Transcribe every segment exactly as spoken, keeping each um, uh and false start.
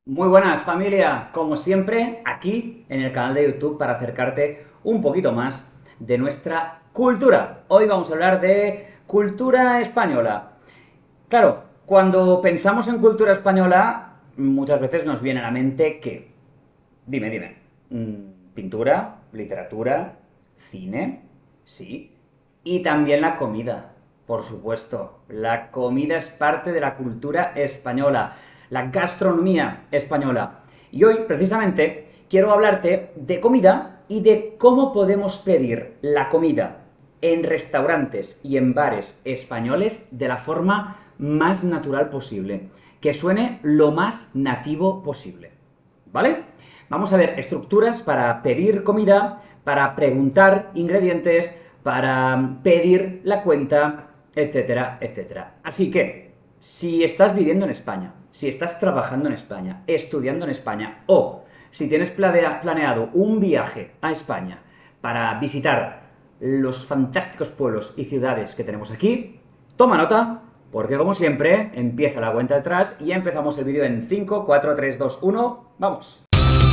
Muy buenas familia, como siempre aquí en el canal de YouTube para acercarte un poquito más de nuestra cultura. Hoy vamos a hablar de cultura española. Claro, cuando pensamos en cultura española muchas veces nos viene a la mente que, dime, dime, mm, pintura, literatura, cine, sí, y también la comida, por supuesto. La comida es parte de la cultura española, la gastronomía española. Y hoy, precisamente, quiero hablarte de comida y de cómo podemos pedir la comida en restaurantes y en bares españoles de la forma más natural posible, que suene lo más nativo posible. ¿Vale? Vamos a ver estructuras para pedir comida, para preguntar ingredientes, para pedir la cuenta, etcétera, etcétera. Así que, si estás viviendo en España, si estás trabajando en España, estudiando en España, o si tienes planeado un viaje a España para visitar los fantásticos pueblos y ciudades que tenemos aquí, toma nota, porque como siempre, empieza la cuenta atrás y ya empezamos el vídeo en cinco, cuatro, tres, dos, uno, ¡vamos!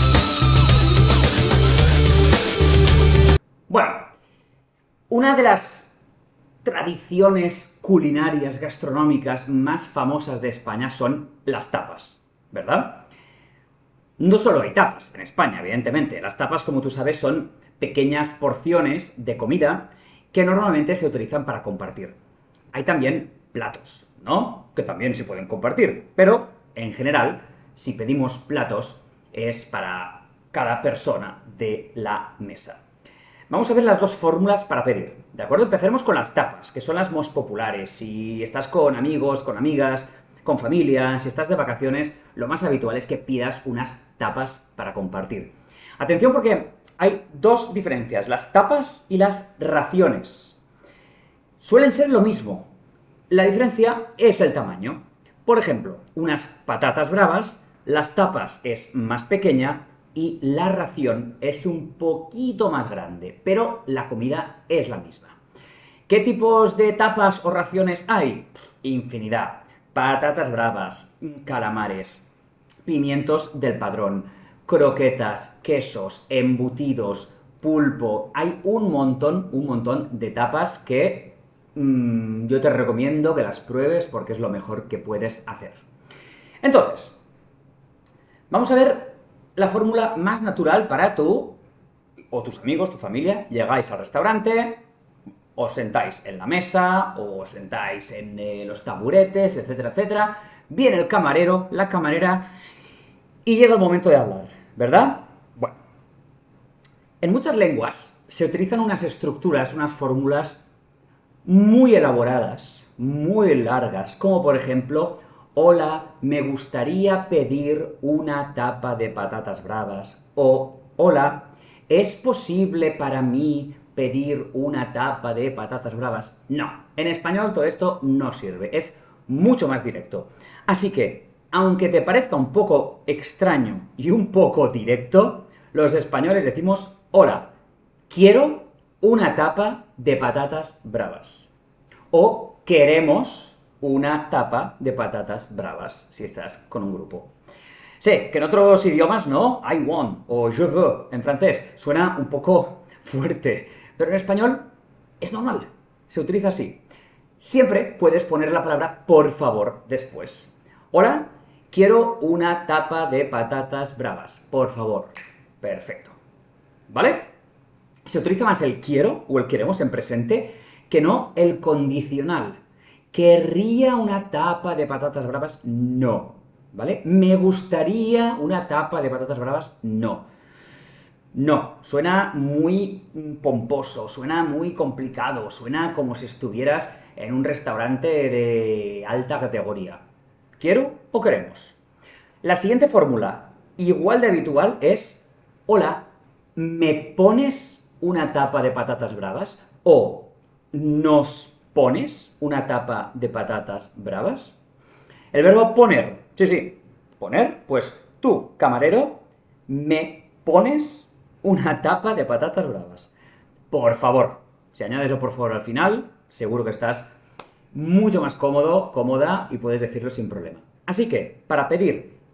Bueno, una de las tradiciones culinarias gastronómicas más famosas de España son las tapas, ¿verdad? No solo hay tapas en España, evidentemente. Las tapas, como tú sabes, son pequeñas porciones de comida que normalmente se utilizan para compartir. Hay también platos, ¿no? Que también se pueden compartir, pero en general, si pedimos platos, es para cada persona de la mesa. Vamos a ver las dos fórmulas para pedir, ¿de acuerdo? Empezaremos con las tapas, que son las más populares. Si estás con amigos, con amigas, con familia, si estás de vacaciones, lo más habitual es que pidas unas tapas para compartir. Atención porque hay dos diferencias, las tapas y las raciones. Suelen ser lo mismo, la diferencia es el tamaño. Por ejemplo, unas patatas bravas, las tapas es más pequeña y la ración es un poquito más grande, pero la comida es la misma. ¿Qué tipos de tapas o raciones hay? Infinidad. Patatas bravas, calamares, pimientos del Padrón, croquetas, quesos, embutidos, pulpo. Hay un montón, un montón de tapas que mmm, yo te recomiendo que las pruebes porque es lo mejor que puedes hacer. Entonces, vamos a ver la fórmula más natural para tú o tus amigos, tu familia. Llegáis al restaurante, os sentáis en la mesa, o os sentáis en eh, los taburetes, etcétera, etcétera. Viene el camarero, la camarera, y llega el momento de hablar, ¿verdad? Bueno, en muchas lenguas se utilizan unas estructuras, unas fórmulas muy elaboradas, muy largas, como por ejemplo: hola, me gustaría pedir una tapa de patatas bravas, o hola, ¿es posible para mí pedir una tapa de patatas bravas? No, en español todo esto no sirve, es mucho más directo. Así que, aunque te parezca un poco extraño y un poco directo, los españoles decimos: hola, quiero una tapa de patatas bravas. O queremos una tapa de patatas bravas, si estás con un grupo. Sé que en otros idiomas, ¿no? I want o je veux en francés suena un poco fuerte, pero en español es normal, se utiliza así. Siempre puedes poner la palabra por favor después. Hola, quiero una tapa de patatas bravas, por favor. Perfecto. ¿Vale? Se utiliza más el quiero o el queremos en presente que no el condicional. ¿Querría una tapa de patatas bravas? No. ¿Vale? ¿Me gustaría una tapa de patatas bravas? No. No, suena muy pomposo, suena muy complicado, suena como si estuvieras en un restaurante de alta categoría. ¿Quiero o queremos? La siguiente fórmula, igual de habitual, es: hola, ¿me pones una tapa de patatas bravas? O ¿nos pones una tapa de patatas bravas? El verbo poner, sí, sí, poner, pues tú, camarero, ¿me pones una tapa de patatas bravas? Por favor. Si añades el por favor al final, seguro que estás mucho más cómodo, cómoda y puedes decirlo sin problema. Así que, para pedir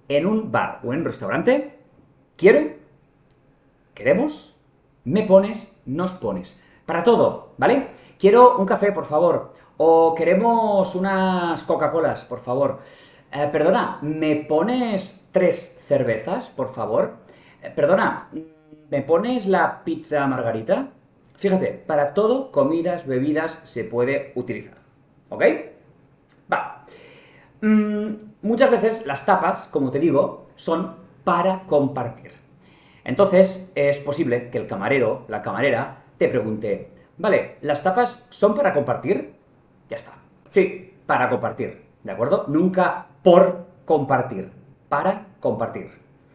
en un bar o en un restaurante, quiero, queremos, me pones, nos pones. Para todo, ¿vale? Quiero un café, por favor. O queremos unas Coca-Colas, por favor. Eh, perdona, ¿me pones tres cervezas, por favor? Eh, perdona, ¿me pones la pizza margarita? Fíjate, para todo, comidas, bebidas, se puede utilizar. ¿Ok? Vale. Mm, muchas veces las tapas, como te digo, son para compartir. Entonces, es posible que el camarero, la camarera, te pregunte, vale, ¿las tapas son para compartir? Ya está. Sí, para compartir, ¿de acuerdo? Nunca por compartir, para compartir.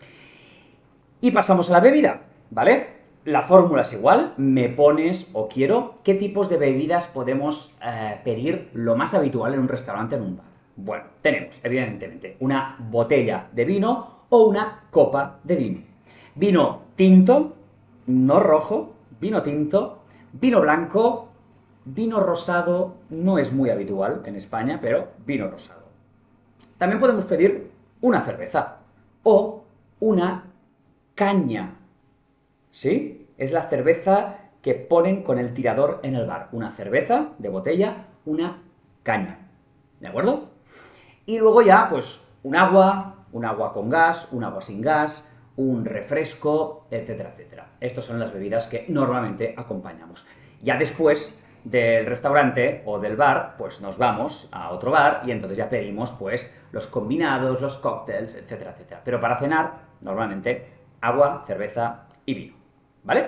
Y pasamos a la bebida, ¿vale? La fórmula es igual, me pones o quiero. ¿Qué tipos de bebidas podemos eh, pedir lo más habitual en un restaurante, en un bar? Bueno, tenemos, evidentemente, una botella de vino o una copa de vino. Vino tinto, no rojo, vino tinto, vino blanco, vino rosado, no es muy habitual en España, pero vino rosado. También podemos pedir una cerveza o una caña, ¿sí? Es la cerveza que ponen con el tirador en el bar. Una cerveza de botella, una caña, ¿de acuerdo? Y luego ya, pues, un agua, un agua con gas, un agua sin gas, un refresco, etcétera, etcétera. Estas son las bebidas que normalmente acompañamos. Ya después del restaurante o del bar, pues nos vamos a otro bar y entonces ya pedimos, pues, los combinados, los cócteles, etcétera, etcétera. Pero para cenar, normalmente, agua, cerveza y vino, ¿vale?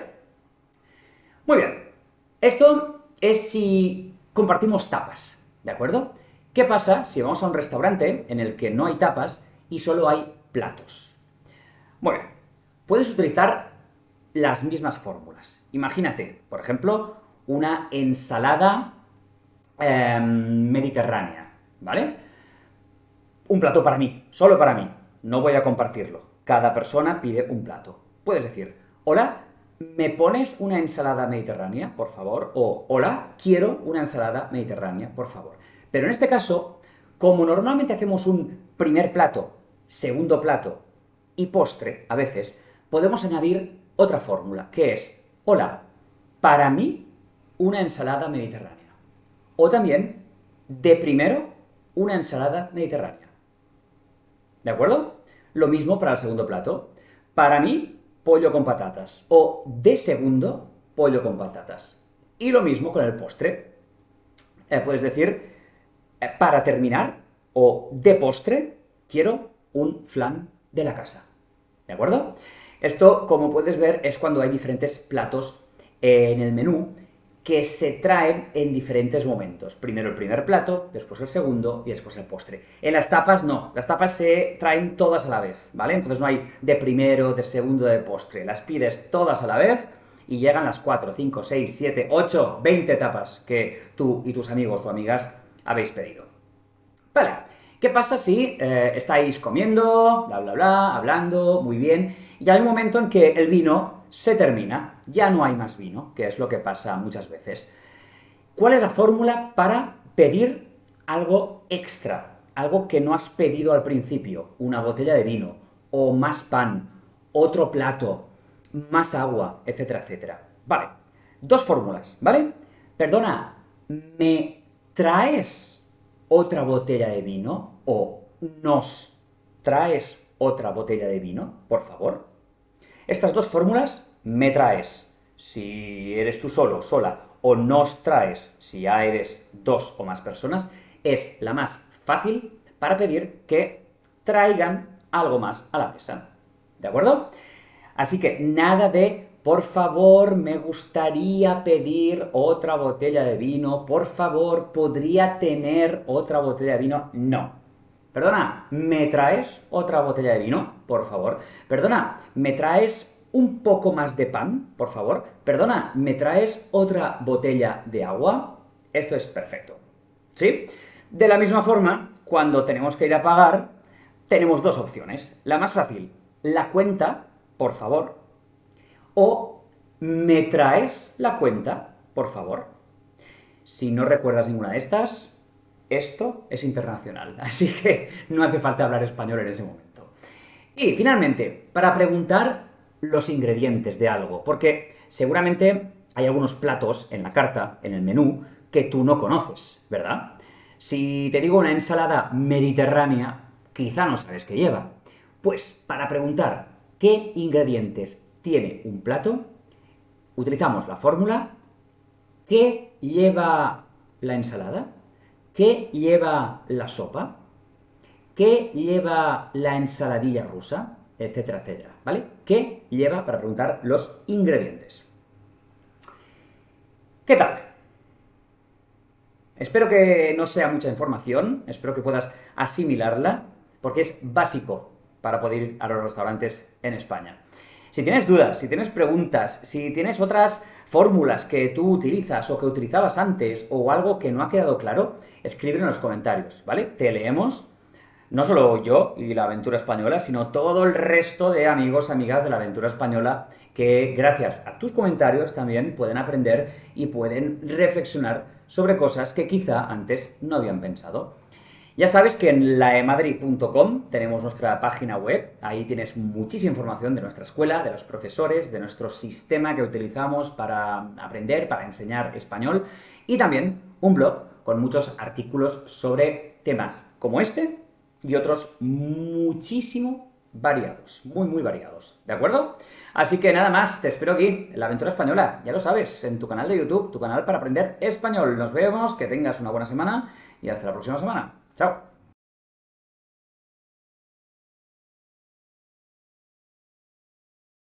Muy bien. Esto es si compartimos tapas, ¿de acuerdo? ¿Qué pasa si vamos a un restaurante en el que no hay tapas y solo hay platos? Bueno, puedes utilizar las mismas fórmulas. Imagínate, por ejemplo, una ensalada eh, mediterránea, ¿vale? Un plato para mí, solo para mí, no voy a compartirlo. Cada persona pide un plato. Puedes decir, hola, ¿me pones una ensalada mediterránea, por favor? O, hola, quiero una ensalada mediterránea, por favor. Pero en este caso, como normalmente hacemos un primer plato, segundo plato y postre, a veces, podemos añadir otra fórmula, que es, hola, para mí, una ensalada mediterránea. O también, de primero, una ensalada mediterránea. ¿De acuerdo? Lo mismo para el segundo plato. Para mí, pollo con patatas. O, de segundo, pollo con patatas. Y lo mismo con el postre. Eh, puedes decir, eh, para terminar, o de postre, quiero un flan de la casa. ¿De acuerdo? Esto, como puedes ver, es cuando hay diferentes platos en el menú que se traen en diferentes momentos. Primero el primer plato, después el segundo y después el postre. En las tapas no, las tapas se traen todas a la vez, ¿vale? Entonces no hay de primero, de segundo, de postre. Las pides todas a la vez y llegan las cuatro, cinco, seis, siete, ocho, veinte tapas que tú y tus amigos o amigas habéis pedido. Vale. ¿Qué pasa si eh, estáis comiendo, bla, bla, bla, hablando, muy bien, y hay un momento en que el vino se termina, ya no hay más vino, que es lo que pasa muchas veces? ¿Cuál es la fórmula para pedir algo extra? Algo que no has pedido al principio, una botella de vino, o más pan, otro plato, más agua, etcétera, etcétera. Vale, dos fórmulas, ¿vale? Perdona, ¿me traes otra botella de vino? O nos traes otra botella de vino, por favor. Estas dos fórmulas, me traes si eres tú solo, sola, o nos traes si ya eres dos o más personas, es la más fácil para pedir que traigan algo más a la mesa. ¿De acuerdo? Así que nada de, por favor, me gustaría pedir otra botella de vino, por favor, ¿podría tener otra botella de vino? No. Perdona, ¿me traes otra botella de vino? Por favor. Perdona, ¿me traes un poco más de pan? Por favor. Perdona, ¿me traes otra botella de agua? Esto es perfecto. ¿Sí? De la misma forma, cuando tenemos que ir a pagar, tenemos dos opciones. La más fácil, la cuenta, por favor. O, ¿me traes la cuenta? Por favor. Si no recuerdas ninguna de estas, esto es internacional, así que no hace falta hablar español en ese momento. Y finalmente, para preguntar los ingredientes de algo, porque seguramente hay algunos platos en la carta, en el menú, que tú no conoces, ¿verdad? Si te digo una ensalada mediterránea, quizá no sabes qué lleva. Pues para preguntar qué ingredientes tiene un plato, utilizamos la fórmula ¿qué lleva la ensalada? ¿Qué lleva la sopa? ¿Qué lleva la ensaladilla rusa? Etcétera, etcétera, ¿vale? ¿Qué lleva para preguntar los ingredientes? ¿Qué tal? Espero que no sea mucha información, espero que puedas asimilarla, porque es básico para poder ir a los restaurantes en España. Si tienes dudas, si tienes preguntas, si tienes otras fórmulas que tú utilizas o que utilizabas antes o algo que no ha quedado claro, escríbelo en los comentarios, ¿vale? Te leemos, no solo yo y la Aventura Española, sino todo el resto de amigos, amigas de la Aventura Española que gracias a tus comentarios también pueden aprender y pueden reflexionar sobre cosas que quizá antes no habían pensado. Ya sabes que en laemadrid punto com tenemos nuestra página web, ahí tienes muchísima información de nuestra escuela, de los profesores, de nuestro sistema que utilizamos para aprender, para enseñar español, y también un blog con muchos artículos sobre temas como este y otros muchísimo variados, muy muy variados, ¿de acuerdo? Así que nada más, te espero aquí en La Aventura Española, ya lo sabes, en tu canal de YouTube, tu canal para aprender español. Nos vemos, que tengas una buena semana y hasta la próxima semana. ¡Chao!